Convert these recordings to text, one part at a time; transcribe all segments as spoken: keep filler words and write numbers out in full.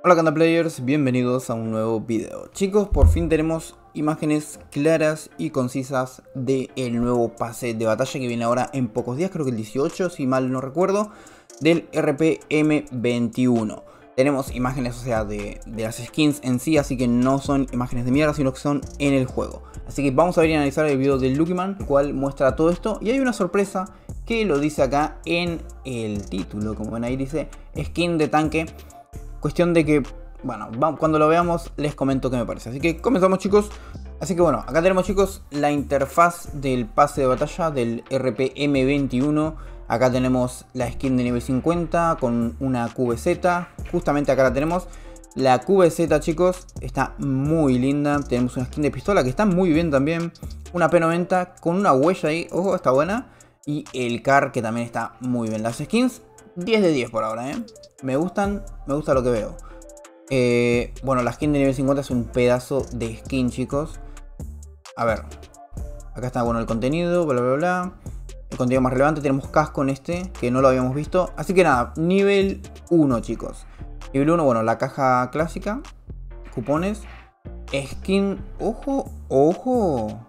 Hola Canta Players, bienvenidos a un nuevo video. Chicos, por fin tenemos imágenes claras y concisas del nuevo pase de batalla que viene ahora en pocos días, creo que el dieciocho, si mal no recuerdo, del R P M veintiuno. Tenemos imágenes, o sea, de, de las skins en sí, así que no son imágenes de mierda, sino que son en el juego. Así que vamos a ver y analizar el video del Lucky-Man, el cual muestra todo esto. Y hay una sorpresa que lo dice acá en el título, como ven ahí dice, skin de tanque. Cuestión de que, bueno, cuando lo veamos les comento qué me parece. Así que comenzamos, chicos. Así que bueno, acá tenemos, chicos, la interfaz del pase de batalla del R P M veintiuno. Acá tenemos la skin de nivel cincuenta con una Q B Z. Justamente acá la tenemos. La Q B Z, chicos, está muy linda. Tenemos una skin de pistola que está muy bien también. Una P noventa con una huella ahí, ojo, está buena. Y el C A R que también está muy bien. Las skins, diez de diez por ahora, ¿eh? Me gustan, me gusta lo que veo. Eh, bueno, la skin de nivel cincuenta es un pedazo de skin, chicos. A ver. Acá está, bueno, el contenido, bla, bla, bla. El contenido más relevante, tenemos casco en este, que no lo habíamos visto. Así que nada, nivel uno, chicos. Nivel uno, bueno, la caja clásica. Cupones. Skin, ojo, ojo.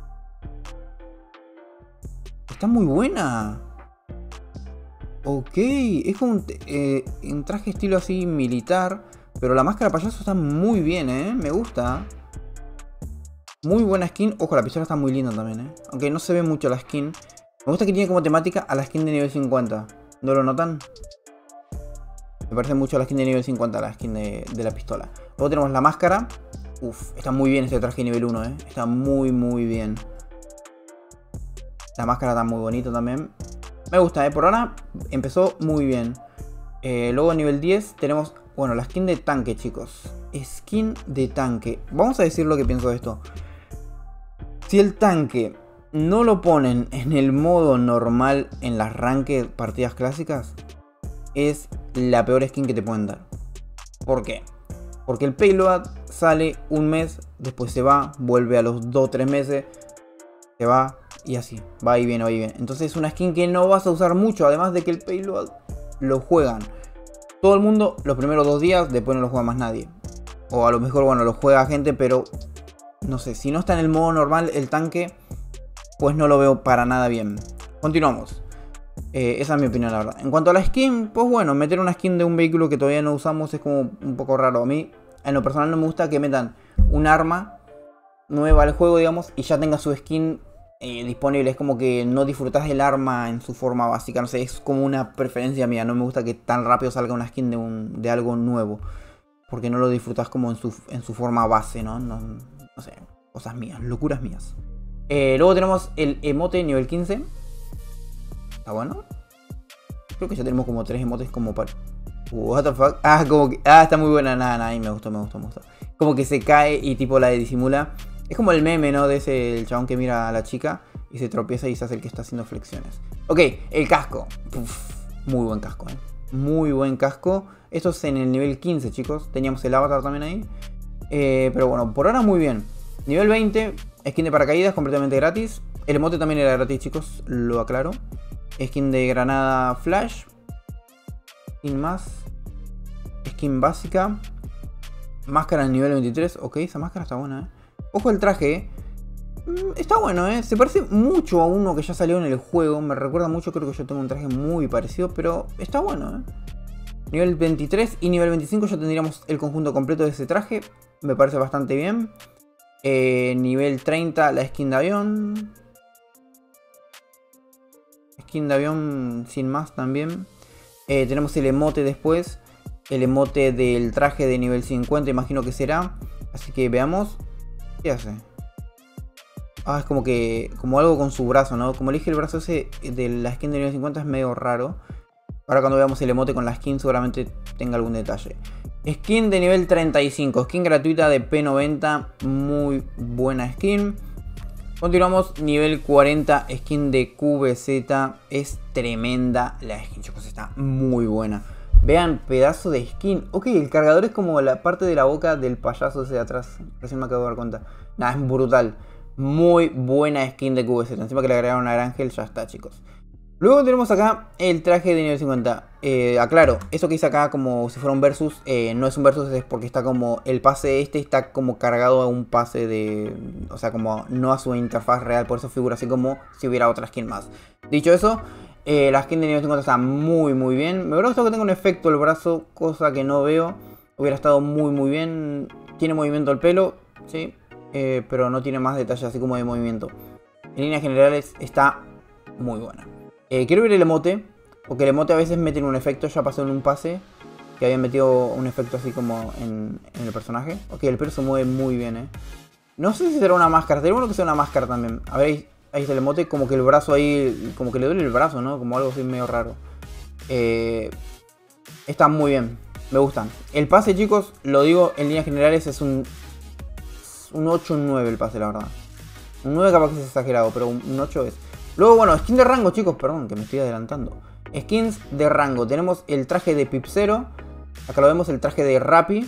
Está muy buena. Ok, es como un, eh, un traje estilo así militar. Pero la máscara payaso está muy bien, ¿eh? Me gusta. Muy buena skin. Ojo, la pistola está muy linda también, ¿eh? Aunque no se ve mucho la skin. Me gusta que tiene como temática a la skin de nivel cincuenta. ¿No lo notan? Me parece mucho a la skin de nivel cincuenta, la skin de, de la pistola. Luego tenemos la máscara. Uf, está muy bien este traje de nivel uno, ¿eh? Está muy, muy bien. La máscara está muy bonita también. Me gusta, ¿eh? Por ahora empezó muy bien. Eh, luego nivel diez tenemos, bueno, la skin de tanque, chicos. Skin de tanque. Vamos a decir lo que pienso de esto. Si el tanque no lo ponen en el modo normal en las ranked partidas clásicas, es la peor skin que te pueden dar. ¿Por qué? Porque el payload sale un mes, después se va, vuelve a los dos o tres meses, se va. Y así, va y viene, va y viene. Entonces es una skin que no vas a usar mucho. Además de que el payload lo juegan todo el mundo los primeros dos días. Después no lo juega más nadie. O a lo mejor, bueno, lo juega gente, pero no sé, si no está en el modo normal el tanque, pues no lo veo para nada bien. Continuamos. eh, Esa es mi opinión, la verdad. En cuanto a la skin, pues bueno, meter una skin de un vehículo que todavía no usamos es como un poco raro. A mí, en lo personal, no me gusta que metan un arma nueva al juego, digamos, y ya tenga su skin Eh, disponible. Es como que no disfrutas del arma en su forma básica. No sé, es como una preferencia mía. No me gusta que tan rápido salga una skin de, un, de algo nuevo, porque no lo disfrutas como en su, en su forma base, ¿no? No, no sé, cosas mías, locuras mías. Eh, luego tenemos el emote nivel quince. Está bueno. Creo que ya tenemos como tres emotes como para... What the fuck. Ah, como que... Ah, está muy buena. Nada, nada, me gustó, me gustó, me gustó. Como que se cae y tipo la disimula. Es como el meme, ¿no? De ese el chabón que mira a la chica y se tropieza y se hace el que está haciendo flexiones. Ok, el casco. Uf, muy buen casco, ¿eh? Muy buen casco. Esto es en el nivel quince, chicos. Teníamos el avatar también ahí. Eh, pero bueno, por ahora muy bien. Nivel veinte, skin de paracaídas completamente gratis. El emote también era gratis, chicos, lo aclaro. Skin de granada flash. Skin más. Skin básica. Máscara en nivel veintitrés. Ok, esa máscara está buena, ¿eh? Ojo el traje, está bueno, ¿eh? Se parece mucho a uno que ya salió en el juego. Me recuerda mucho, creo que yo tengo un traje muy parecido, pero está bueno, ¿eh? Nivel veintitrés y nivel veinticinco ya tendríamos el conjunto completo de ese traje. Me parece bastante bien. eh, Nivel treinta, la skin de avión. Skin de avión sin más también. eh, Tenemos el emote después. El emote del traje de nivel cincuenta, imagino que será. Así que veamos. ¿Qué hace? Ah, es como que... Como algo con su brazo, ¿no? Como elige el brazo ese de la skin de nivel cincuenta es medio raro. Ahora cuando veamos el emote con la skin seguramente tenga algún detalle. Skin de nivel treinta y cinco. Skin gratuita de P noventa. Muy buena skin. Continuamos. Nivel cuarenta. Skin de Q B Z. Es tremenda la skin, chicos. Está muy buena. Vean, pedazo de skin. Ok, el cargador es como la parte de la boca del payaso ese de atrás. Recién me acabo de dar cuenta. Nada, es brutal. Muy buena skin de Q B Z. Encima que le agregaron a Ángel, ya está, chicos. Luego tenemos acá el traje de nivel cincuenta. Eh, aclaro, eso que hice acá como si fuera un versus, eh, no es un versus, es porque está como, el pase este está como cargado a un pase de, o sea, como no a su interfaz real, por eso figura así como si hubiera otra skin más. Dicho eso, eh, la skin de nivel cincuenta está muy muy bien. Me hubiera gustado que tenga un efecto el brazo, cosa que no veo. Hubiera estado muy muy bien. Tiene movimiento el pelo, sí, eh, pero no tiene más detalles así como de movimiento. En líneas generales está muy buena. Eh, quiero ver el emote, porque el emote a veces meten un efecto. Ya pasó en un pase que habían metido un efecto así como en, en el personaje. Ok, el pelo se mueve muy bien, eh. No sé si será una máscara, sería bueno que sea una máscara también. A ver, ahí, ahí está el emote, como que el brazo ahí, como que le duele el brazo, ¿no? Como algo así medio raro. Eh, está muy bien, me gustan. El pase, chicos, lo digo en líneas generales, es un, un ocho, un nueve el pase, la verdad. Un nueve capaz que es exagerado, pero un, un ocho es. Luego, bueno, skin de rango, chicos, perdón, que me estoy adelantando. Skins de rango, tenemos el traje de Pipzero. Acá lo vemos, el traje de Rappi.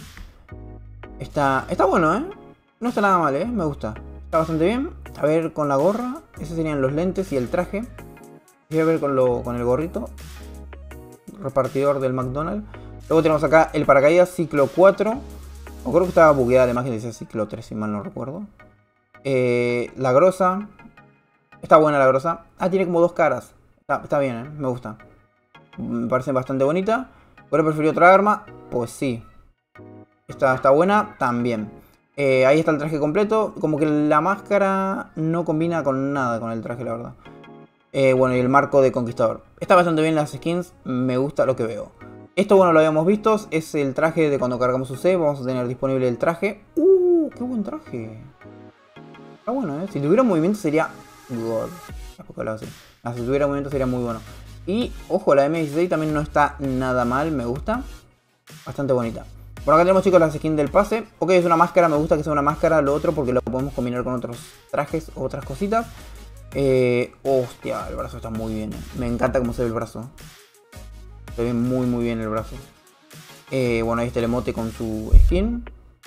Está, está bueno, ¿eh? No está nada mal, ¿eh? Me gusta. Está bastante bien. A ver, con la gorra. Esos serían los lentes y el traje. Voy a ver con, lo, con el gorrito. Repartidor del McDonald's. Luego tenemos acá el paracaídas ciclo cuatro. O creo que estaba bugueada la imagen, decía ciclo tres, si mal no recuerdo. Eh, la grosa. Está buena la grosa. Ah, tiene como dos caras. Está, está bien, ¿eh? Me gusta. Me parece bastante bonita. ¿Hubiera preferido otra arma? Pues sí. Esta está buena también. Eh, ahí está el traje completo. Como que la máscara no combina con nada con el traje, la verdad. Eh, bueno, y el marco de conquistador. Está bastante bien las skins. Me gusta lo que veo. Esto, bueno, lo habíamos visto. Es el traje de cuando cargamos U C. Vamos a tener disponible el traje. ¡Uh! ¡Qué buen traje! Está bueno, ¿eh? Si tuviera movimiento sería... God. Así. Ah, si tuviera movimiento sería muy bueno. Y, ojo, la M dieciséis también no está nada mal. Me gusta. Bastante bonita. Por acá tenemos, chicos, la skin del pase. Ok, es una máscara. Me gusta que sea una máscara. Lo otro porque lo podemos combinar con otros trajes o otras cositas. Eh, hostia, el brazo está muy bien. Eh. Me encanta cómo se ve el brazo. Se ve muy, muy bien el brazo. Eh, bueno, ahí está el emote con su skin.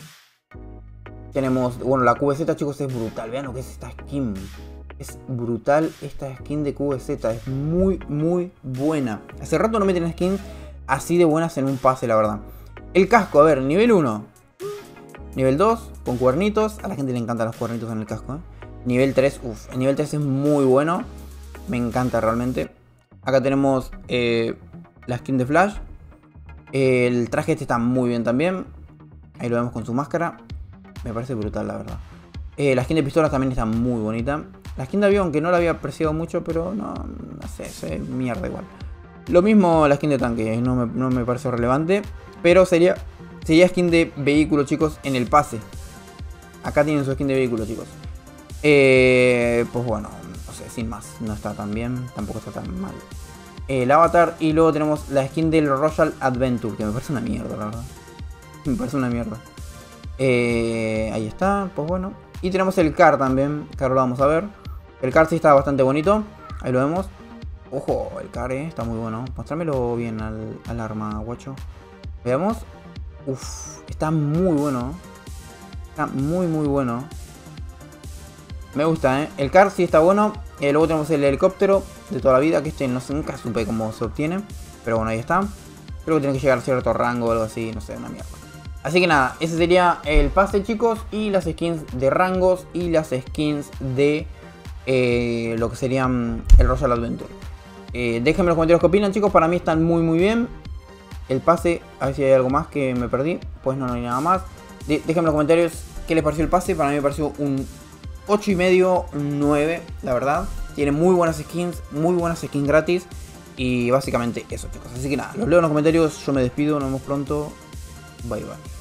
Tenemos, bueno, la Q V Z, chicos, es brutal. Vean lo que es esta skin. Es brutal esta skin de Q V Z. Es muy, muy buena. Hace rato no meten skins así de buenas en un pase, la verdad. El casco, a ver, nivel uno. Nivel dos, con cuernitos. A la gente le encantan los cuernitos en el casco, ¿eh? Nivel tres, uff. El nivel tres es muy bueno. Me encanta realmente. Acá tenemos eh, la skin de Flash. El traje este está muy bien también. Ahí lo vemos con su máscara. Me parece brutal, la verdad. Eh, la skin de pistolas también está muy bonita. La skin de avión, que no la había apreciado mucho, pero no, no sé, sé, mierda igual. Lo mismo la skin de tanque, no me, no me parece relevante. Pero sería, sería skin de vehículo, chicos, en el pase. Acá tienen su skin de vehículo, chicos. Eh, pues bueno, no sé, sin más. No está tan bien, tampoco está tan mal. El avatar y luego tenemos la skin del Royal Adventure, que me parece una mierda, la verdad. Me parece una mierda. Eh, ahí está, pues bueno. Y tenemos el car también, que ahora lo vamos a ver. El car sí está bastante bonito. Ahí lo vemos. Ojo, el car eh, está muy bueno. Mostrámelo bien al, al arma, guacho. Veamos. Uff, está muy bueno. Está muy muy bueno. Me gusta, eh. El car sí está bueno. Eh, luego tenemos el helicóptero de toda la vida, que este no sé, nunca supe cómo se obtiene. Pero bueno, ahí está. Creo que tiene que llegar a cierto rango o algo así, no sé, una mierda. Así que nada, ese sería el pase, chicos, y las skins de rangos y las skins de eh, lo que serían el Royal Adventure. Eh, déjenme en los comentarios qué opinan, chicos, para mí están muy muy bien. El pase, a ver si hay algo más que me perdí, pues no, no hay nada más. De déjenme en los comentarios qué les pareció el pase, para mí me pareció un ocho y medio, nueve, la verdad. Tiene muy buenas skins, muy buenas skins gratis y básicamente eso, chicos. Así que nada, los leo en los comentarios, yo me despido, nos vemos pronto, bye bye.